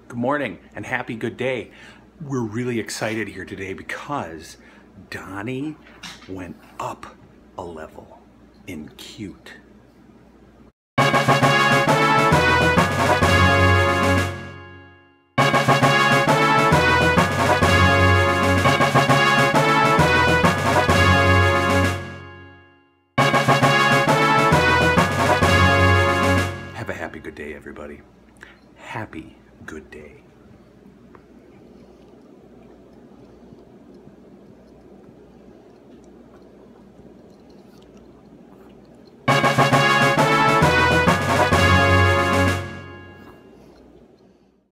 Good morning and happy good day. We're really excited here today because Donny went up a level in cute. Have a happy good day, everybody. Happy good day.